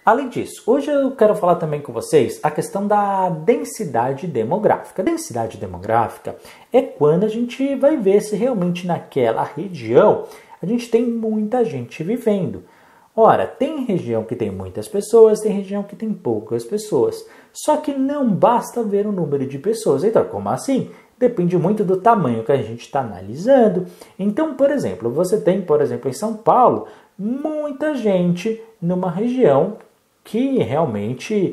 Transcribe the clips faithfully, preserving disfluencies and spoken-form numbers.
Além disso, hoje eu quero falar também com vocês a questão da densidade demográfica. A densidade demográfica é quando a gente vai ver se realmente naquela região a gente tem muita gente vivendo. Ora, tem região que tem muitas pessoas, tem região que tem poucas pessoas. Só que não basta ver o número de pessoas. Então, como assim? Depende muito do tamanho que a gente está analisando. Então, por exemplo, você tem, por exemplo, em São Paulo, muita gente numa região que realmente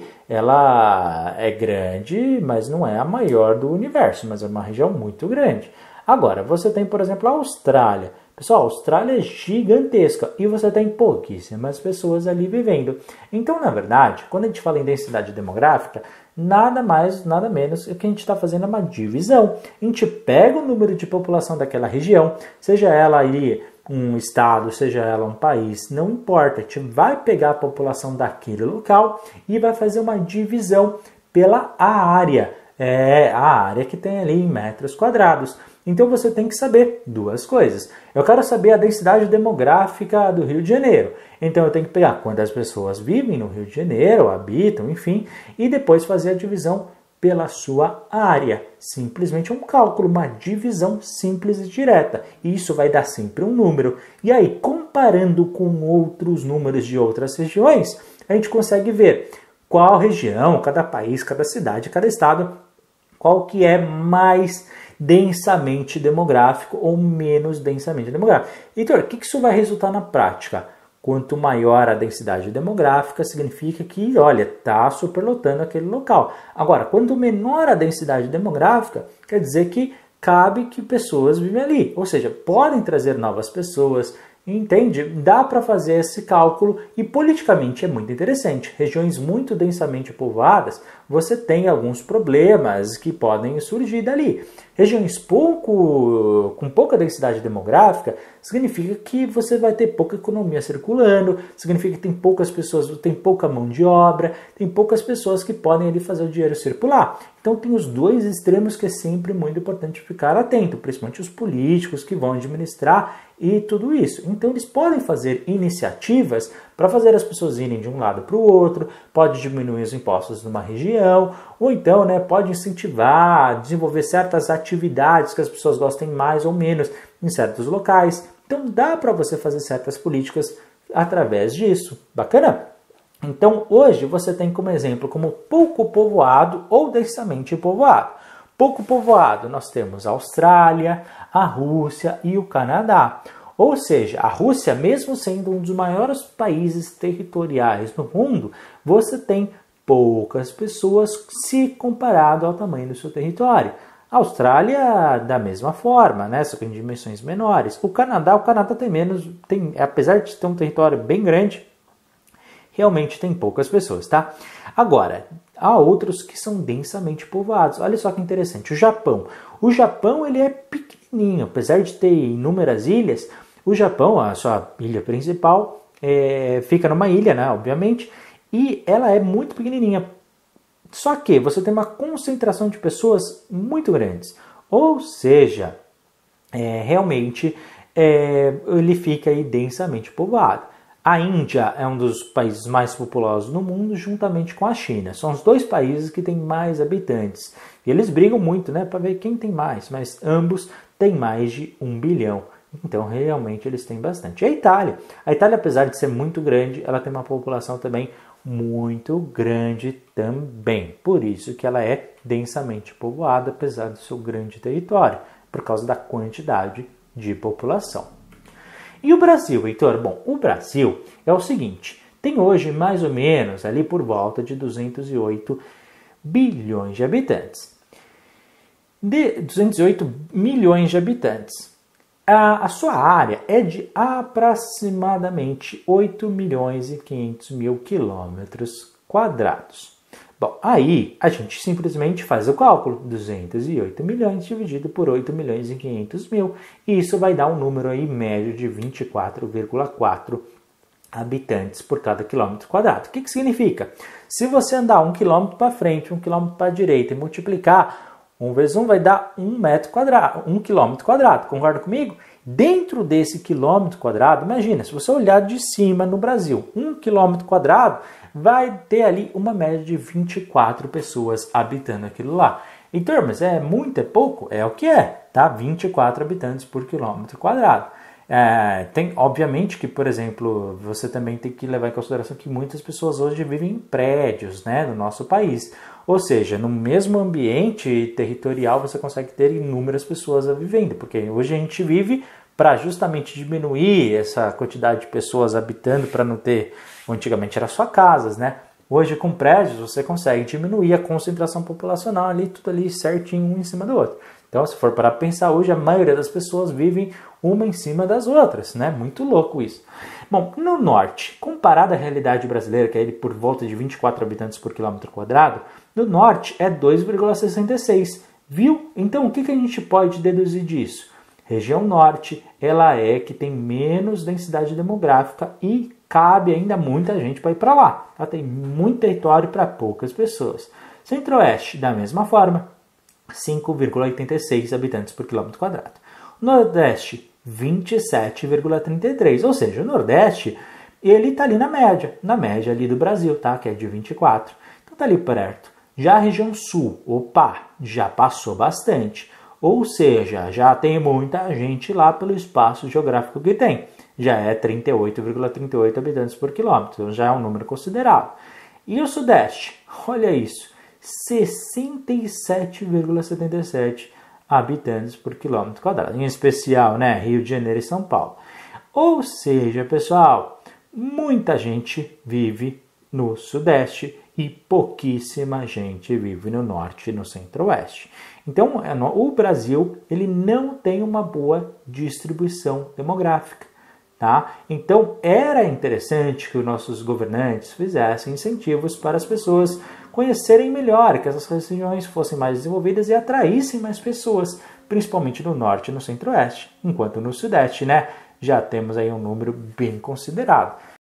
ela é grande, mas não é a maior do universo, mas é uma região muito grande. Agora, você tem, por exemplo, a Austrália. Pessoal, a Austrália é gigantesca e você tem pouquíssimas pessoas ali vivendo. Então, na verdade, quando a gente fala em densidade demográfica, nada mais, nada menos que a gente está fazendo uma divisão. A gente pega o número de população daquela região, seja ela aí um estado, seja ela um país, não importa. A gente vai pegar a população daquele local e vai fazer uma divisão pela área. É a área que tem ali em metros quadrados. Então você tem que saber duas coisas. Eu quero saber a densidade demográfica do Rio de Janeiro. Então eu tenho que pegar quantas pessoas vivem no Rio de Janeiro, habitam, enfim, e depois fazer a divisão pela sua área. Simplesmente um cálculo, uma divisão simples e direta. E isso vai dar sempre um número. E aí, comparando com outros números de outras regiões, a gente consegue ver qual região, cada país, cada cidade, cada estado, qual que é mais densamente demográfico ou menos densamente demográfico. Heitor, o que isso vai resultar na prática? Quanto maior a densidade demográfica, significa que, olha, está superlotando aquele local. Agora, quanto menor a densidade demográfica, quer dizer que cabe que pessoas vivem ali. Ou seja, podem trazer novas pessoas, entende? Dá para fazer esse cálculo e politicamente é muito interessante. Regiões muito densamente povoadas, você tem alguns problemas que podem surgir dali. Regiões pouco, com pouca densidade demográfica, significa que você vai ter pouca economia circulando, significa que tem poucas pessoas, tem pouca mão de obra, tem poucas pessoas que podem ali fazer o dinheiro circular. Então tem os dois extremos que é sempre muito importante ficar atento, principalmente os políticos que vão administrar e tudo isso. Então eles podem fazer iniciativas para fazer as pessoas irem de um lado para o outro, pode diminuir os impostos numa região, ou então né, pode incentivar, desenvolver certas atividades que as pessoas gostem mais ou menos em certos locais. Então dá para você fazer certas políticas através disso. Bacana? Então hoje você tem como exemplo como pouco povoado ou densamente povoado. Pouco povoado nós temos a Austrália, a Rússia e o Canadá. Ou seja, a Rússia, mesmo sendo um dos maiores países territoriais do mundo, você tem poucas pessoas se comparado ao tamanho do seu território. A Austrália, da mesma forma, né? Só que em dimensões menores. O Canadá, o Canadá tem menos, tem, apesar de ter um território bem grande, realmente tem poucas pessoas, tá? Agora, há outros que são densamente povoados. Olha só que interessante, o Japão. O Japão, ele é pequenininho, apesar de ter inúmeras ilhas, o Japão, a sua ilha principal, é, fica numa ilha, né, obviamente, e ela é muito pequenininha. Só que você tem uma concentração de pessoas muito grandes. Ou seja, é, realmente é, ele fica aí densamente povoado. A Índia é um dos países mais populosos do mundo, juntamente com a China. São os dois países que têm mais habitantes. E eles brigam muito, né, para ver quem tem mais, mas ambos têm mais de um bilhão. Então, realmente, eles têm bastante. E a Itália? A Itália, apesar de ser muito grande, ela tem uma população também muito grande também. Por isso que ela é densamente povoada, apesar do seu grande território, por causa da quantidade de população. E o Brasil, Heitor? Bom, o Brasil é o seguinte, tem hoje mais ou menos ali por volta de duzentos e oito bilhões de habitantes. De duzentos e oito milhões de habitantes. A, a sua área é de aproximadamente oito milhões e quinhentos mil quilômetros quadrados. Bom, aí a gente simplesmente faz o cálculo, duzentos e oito milhões dividido por oito milhões e quinhentos mil, e isso vai dar um número aí médio de vinte e quatro vírgula quatro habitantes por cada quilômetro quadrado. O que que significa? Se você andar um quilômetro para frente, um quilômetro para a direita e multiplicar, um vezes um vai dar um metro quadrado, um quilômetro quadrado, concorda comigo? Dentro desse quilômetro quadrado, imagina, se você olhar de cima no Brasil, um quilômetro quadrado vai ter ali uma média de vinte e quatro pessoas habitando aquilo lá. Então, mas é muito, é pouco? É o que é, tá? vinte e quatro habitantes por quilômetro quadrado. É, tem, obviamente que, por exemplo, você também tem que levar em consideração que muitas pessoas hoje vivem em prédios, né, no nosso país. Ou seja, no mesmo ambiente territorial você consegue ter inúmeras pessoas vivendo, porque hoje a gente vive para justamente diminuir essa quantidade de pessoas habitando, para não ter, antigamente era só casas, né? Hoje com prédios você consegue diminuir a concentração populacional ali, tudo ali certinho um em cima do outro. Então, se for para pensar hoje, a maioria das pessoas vivem uma em cima das outras, né? Muito louco isso. Bom, no norte, comparado à realidade brasileira, que é ele por volta de vinte e quatro habitantes por quilômetro quadrado, no norte é dois vírgula sessenta e seis, viu? Então, o que, que a gente pode deduzir disso? Região norte, ela é que tem menos densidade demográfica e cabe ainda muita gente para ir para lá. Ela tem muito território para poucas pessoas. Centro-oeste, da mesma forma, cinco vírgula oitenta e seis habitantes por quilômetro quadrado. Nordeste, vinte e sete vírgula trinta e três, ou seja, o Nordeste, ele está ali na média, na média ali do Brasil, tá? Que é de vinte e quatro. Então está ali perto. Já a região sul, opa, já passou bastante. Ou seja, já tem muita gente lá pelo espaço geográfico que tem. Já é trinta e oito vírgula trinta e oito habitantes por quilômetro, então já é um número considerável. E o Sudeste? Olha isso, sessenta e sete vírgula setenta e sete habitantes por quilômetro quadrado. Em especial, né, Rio de Janeiro e São Paulo. Ou seja, pessoal, muita gente vive no Sudeste e pouquíssima gente vive no Norte e no Centro-Oeste. Então, o Brasil ele não tem uma boa distribuição demográfica. Tá? Então, era interessante que os nossos governantes fizessem incentivos para as pessoas conhecerem melhor, que essas regiões fossem mais desenvolvidas e atraíssem mais pessoas, principalmente no Norte e no Centro-Oeste, enquanto no Sudeste, né, já temos aí um número bem considerado.